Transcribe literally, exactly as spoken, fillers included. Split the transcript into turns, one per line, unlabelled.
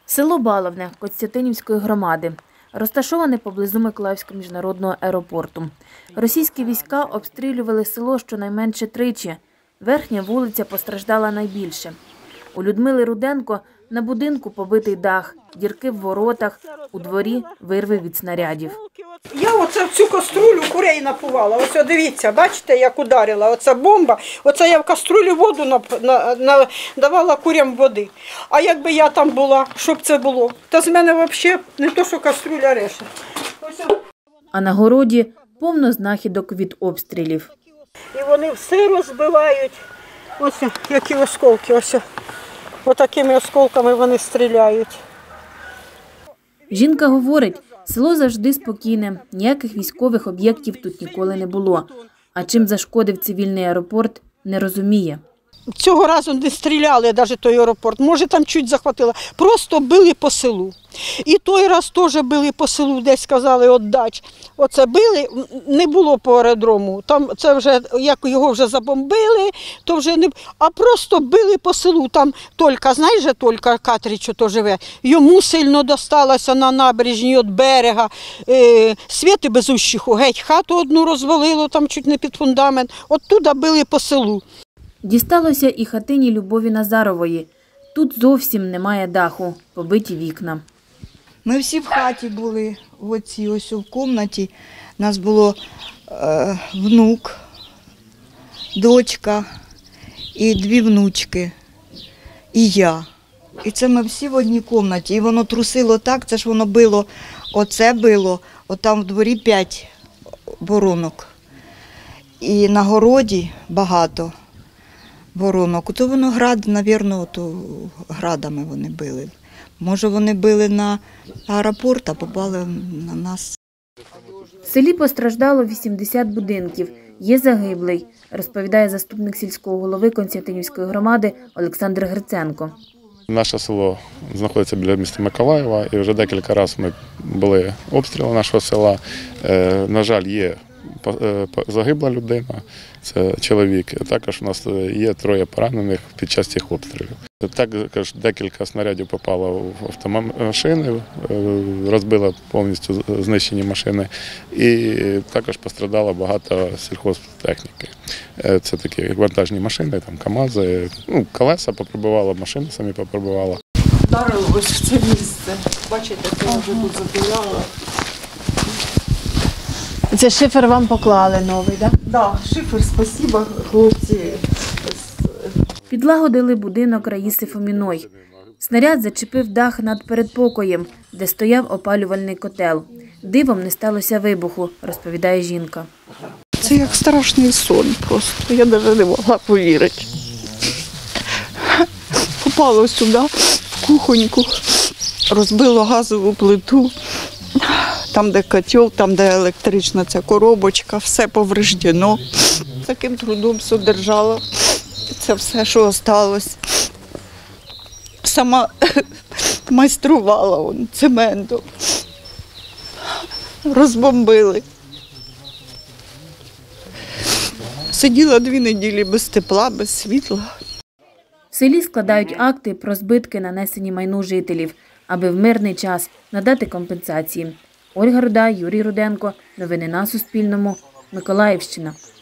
Село Баловне Костянтинівської громади розташоване поблизу Миколаївського міжнародного аеропорту. Російські війська обстрілювали село щонайменше тричі. Верхня вулиця постраждала найбільше. У Людмили Руденко на будинку побитий дах, дірки в воротах, у дворі вирви від снарядів.
Я оце в цю каструлю курей напувала. Ось дивіться, бачите, як ударила. Оця бомба, оце я в каструлю воду на, на, на, давала курям води. А якби я там була, що б це було? Та з мене взагалі не то, що каструля реша. Ось.
А на городі повно знахідок від обстрілів.
І вони все розбивають. Ось які осколки, ось. Отакими осколками вони стріляють.
Жінка говорить, село завжди спокійне, ніяких військових об'єктів тут ніколи не було. А чим зашкодив цивільний аеропорт, не розуміє.
Цього разу не стріляли навіть той аеропорт, може там чуть захватило, просто били по селу. І той раз теж били по селу, десь сказали віддач. Оце били, не було по аеродрому, там це вже, як його вже забомбили, то вже не, а просто били по селу. Там Толька, знаєш же Толька Катрич, що то живе, йому сильно досталося на набережні від берега, е, Світи Безущиху, геть хату одну розвалило, там чуть не під фундамент, оттуда били по селу.
Дісталося і хатині Любові Назарової. Тут зовсім немає даху, побиті вікна.
Ми всі в хаті були, в оцій ось у кімнаті. У нас було е, внук, дочка і дві внучки, і я. І це ми всі в одній кімнаті. І воно трусило так, це ж воно било, оце било, отам в дворі п'ять воронок. І на городі багато воронок. То воно град, мабуть, то градами вони били. Може, вони били на аеропорт, а попали на нас.
В селі постраждало вісімдесят будинків. Є загиблий, розповідає заступник сільського голови Костянтинівської громади Олександр Гриценко.
Наше село знаходиться біля міста Миколаєва, і вже декілька разів ми були обстріли нашого села. На жаль, є загибла людина, це чоловік. Також у нас є троє поранених під час цих обстрілів. Також декілька снарядів попало в автомашини, розбило повністю знищені машини. І також пострадало багато сільхозтехніки. Це такі вантажні машини, там КАМАЗи, ну, колеса поприбивало, машини самі поприбивало.
Вдарило ось в це місце. Бачите, це вже тут запиляла.
Це шифер вам поклали новий, так?
Так, шифер, спасибо, хлопці.
Підлагодили будинок Раїси Фоміної. Снаряд зачепив дах над передпокоєм, де стояв опалювальний котел. Дивом не сталося вибуху, розповідає жінка.
Це як страшний сон просто, я навіть не могла повірити. Попало сюди, в кухоньку, розбило газову плиту. Там, де котел, там, де електрична ця коробочка, все повреждено. Таким трудом все держала. Це все, що залишилось. Сама майструвала он, цементом. Розбомбили. Сиділа дві неділі без тепла, без світла.
В селі складають акти про збитки, нанесені майну жителів, аби в мирний час надати компенсації. Ольга Руда, Юрій Руденко. Новини на Суспільному. Миколаївщина.